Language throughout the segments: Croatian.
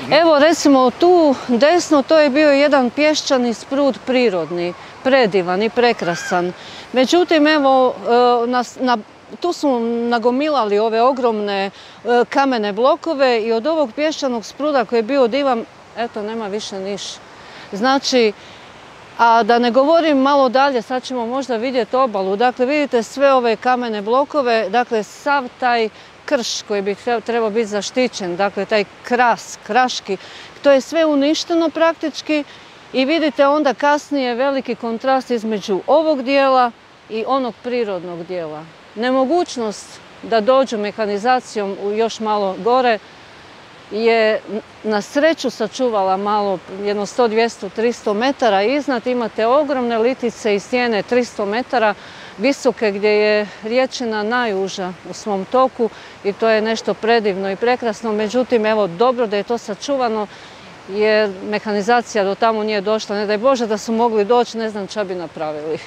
Evo recimo tu desno to je bio jedan pješčani sprud prirodni, predivan i prekrasan. Međutim, evo, tu su nagomilali ove ogromne kamene blokove i od ovog pješčanog spruda koji je bio divan, eto, nema više niš. Znači, a da ne govorim malo dalje, sad ćemo možda vidjeti obalu. Dakle, vidite sve ove kamene blokove, dakle, sav taj krš koji bi trebao biti zaštićen, dakle, taj kraški, to je sve uništeno praktički i vidite onda kasnije veliki kontrast između ovog dijela i onog prirodnog dijela. Nemogućnost da dođu mehanizacijom još malo gore je na sreću sačuvala malo, jedno 100, 200, 300 metara iznad. Imate ogromne litice i stijene 300 metara visoke gdje je riječina najuža u svom toku i to je nešto predivno i prekrasno. Međutim, evo, dobro da je to sačuvano jer mehanizacija do tamo nije došla. Ne daj Bože da su mogli doći, ne znam šta bi napravili.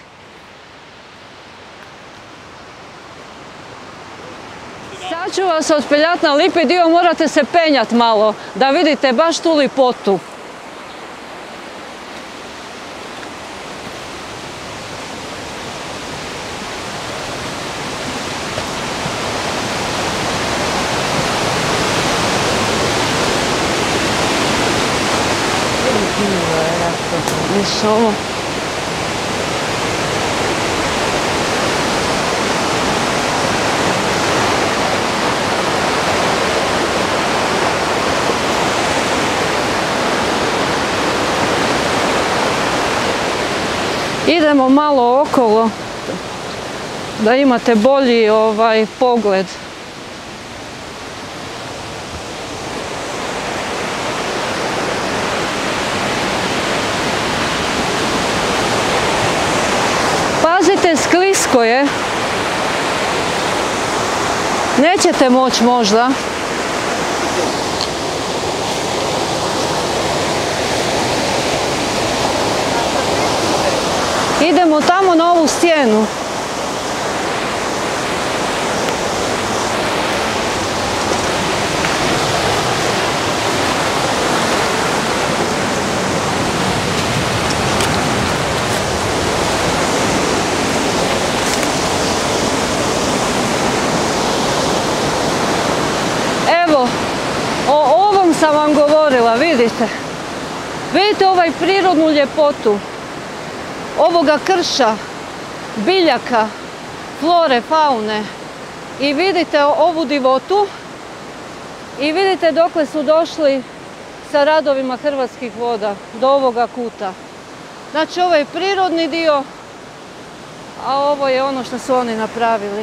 Sad ću vas otpeljati na lipi dio, morate se penjati malo da vidite baš tu lipotu. Ovo. Idemo malo okolo da imate bolji pogled. Pazite, sklisko je. Nećete moći možda. Idemo tamo na ovu stijenu. Evo, o ovom sam vam govorila, vidite. Vidite ovaj prirodnu ljepotu ovoga krša, biljaka, flore, faune i vidite ovu divotu i vidite dokle su došli sa radovima Hrvatskih voda do ovoga kuta. Znači ovo je prirodni dio, a ovo je ono što su oni napravili.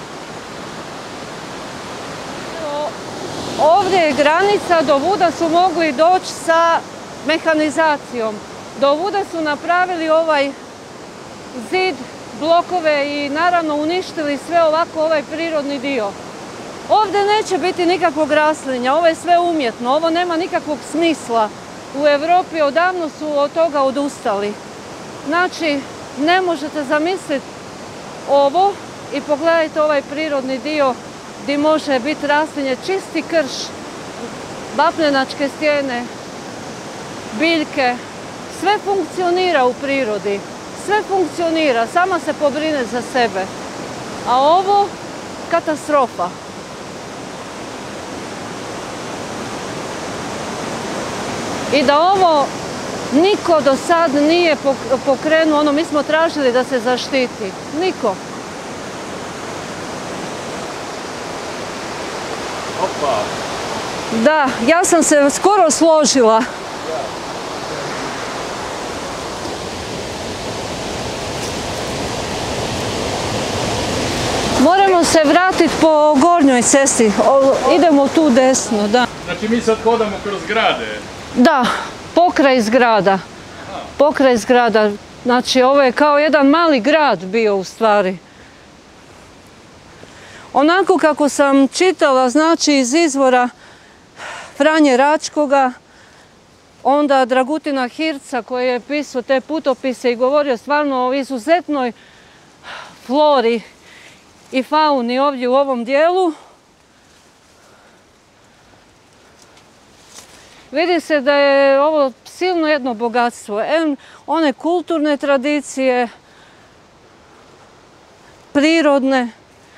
Ovdje je granica, do vuda su mogli doći sa mehanizacijom. Do vuda su napravili ovaj zid, blokove i naravno uništili sve ovako ovaj prirodni dio. Ovdje neće biti nikakvog raslinja, ovo je sve umjetno, ovo nema nikakvog smisla. U Europi odavno su od toga odustali. Znači, ne možete zamisliti ovo i pogledajte ovaj prirodni dio gdje može biti raslinje, čisti krš, vapnenačke stijene, biljke. Sve funkcionira u prirodi, sve funkcionira, sama se pobrine za sebe. A ovo, katastrofa. I da ovo niko do sad nije pokrenuo, mi smo tražili da se zaštiti. Niko. Opa! Da, ja sam se skoro složila. Moramo se vratiti po gornjoj cesti. Idemo tu desno, da. Znači mi sad hodamo kroz zgrade? Da, pokraj zgrada. Pokraj zgrada. Znači ovo je kao jedan mali grad bio u stvari. Onako kako sam čitala, znači iz izvora Franje Račkoga, onda Dragutina Hirca koji je pisao te putopise i govorio stvarno o izuzetnoj flori i fauni ovdje u ovom dijelu. Vidi se da je ovo silno jedno bogatstvo. One kulturne tradicije, prirodne.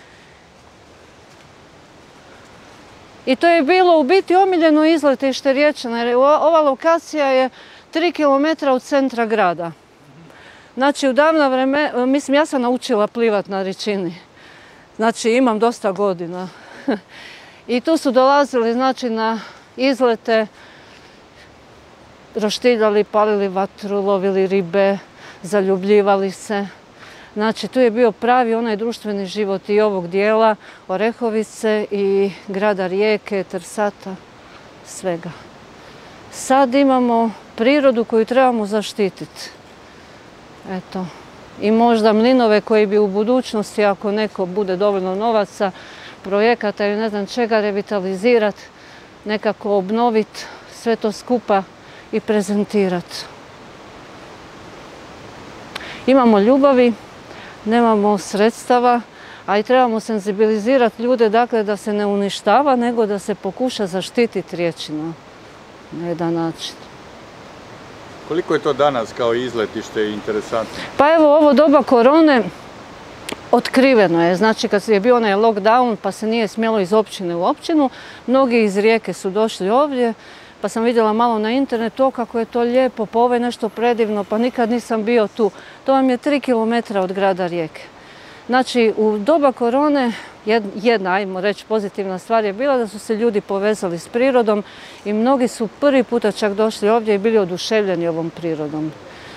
I to je bilo u biti omiljeno izletište Riječana, jer ova lokacija je 3 km od centra grada. Znači, u davna vremena, mislim, ja sam naučila plivat na Ričini. Znači, imam dosta godina. I tu su dolazili, znači, na izlete, roštiljali, palili vatru, lovili ribe, zaljubljivali se. Znači, tu je bio pravi onaj društveni život i ovog dijela, Orehovice i grada Rijeke, Trsata, svega. Sad imamo prirodu koju trebamo zaštititi. Eto. I možda mlinove koji bi u budućnosti, ako neko bude dovoljno novaca, projekata ili ne znam čega, revitalizirati, nekako obnoviti sve to skupa i prezentirati. Imamo ljubavi, nemamo sredstava, a i trebamo senzibilizirati ljude, dakle, da se ne uništava, nego da se pokuša zaštititi Riječinu na jedan način. Koliko je to danas kao izletište interesantno? Pa evo, ovo doba korone otkriveno je. Znači, kad je bio onaj lockdown pa se nije smjelo iz općine u općinu, mnogi iz Rijeke su došli ovdje, pa sam vidjela malo na internetu kako je to lijepo, pa ovo je nešto predivno, pa nikad nisam bio tu. To vam je 3 km od grada Rijeke. Znači, u doba korone jedna, ajmo reći, pozitivna stvar je bila da su se ljudi povezali s prirodom i mnogi su prvi puta čak došli ovdje i bili oduševljeni ovom prirodom.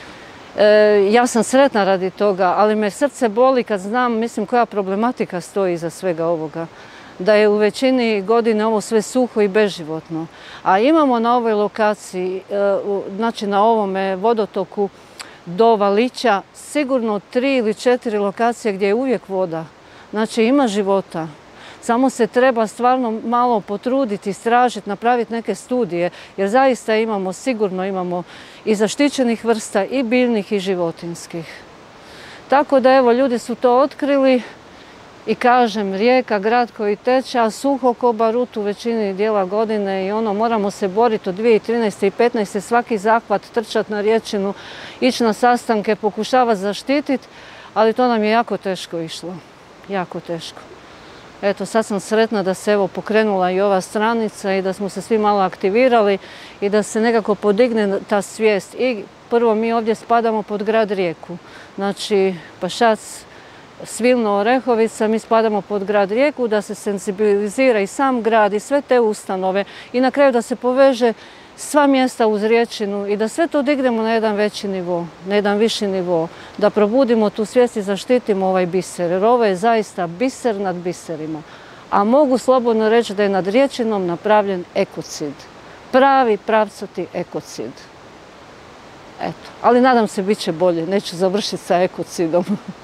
Ja sam sretna radi toga, ali me srce boli kad znam, mislim, koja problematika stoji iza svega ovoga. Da je u većini godine ovo sve suho i beživotno. A imamo na ovoj lokaciji, znači na ovome vodotoku do Valića, sigurno 3 ili 4 lokacije gdje je uvijek voda. Znači ima života. Samo se treba stvarno malo potruditi, istražiti, napraviti neke studije, jer zaista sigurno imamo i zaštićenih vrsta, i biljnih i životinjskih. Tako da evo, ljudi su to otkrili i kažem, Rijeka, grad koji teče, a suho ko barut u većini dijela godine i moramo se boriti od 2013. i 2015. svaki zahvat, trčati na Riječinu, ići na sastanke, pokušavati zaštititi, ali to nam je jako teško išlo. Jako teško. Eto, sad sam sretna da se evo pokrenula i ova stranica i da smo se svi malo aktivirali i da se nekako podigne ta svijest. I prvo, mi ovdje spadamo pod grad Rijeku. Znači, Pašac, Svilno, Orehovica, mi spadamo pod grad Rijeku, da se senzibilizira i sam grad i sve te ustanove i na kraju da se poveže sva mjesta uz Riječinu i da sve to dignemo na jedan veći nivo, na jedan viši nivo, da probudimo tu svijest i zaštitimo ovaj biser, jer ovo je zaista biser nad biserima. A mogu slobodno reći da je nad Riječinom napravljen ekocid. Pravi, pravcati ekocid. Eto, ali nadam se bit će bolje, neću završiti sa ekocidom.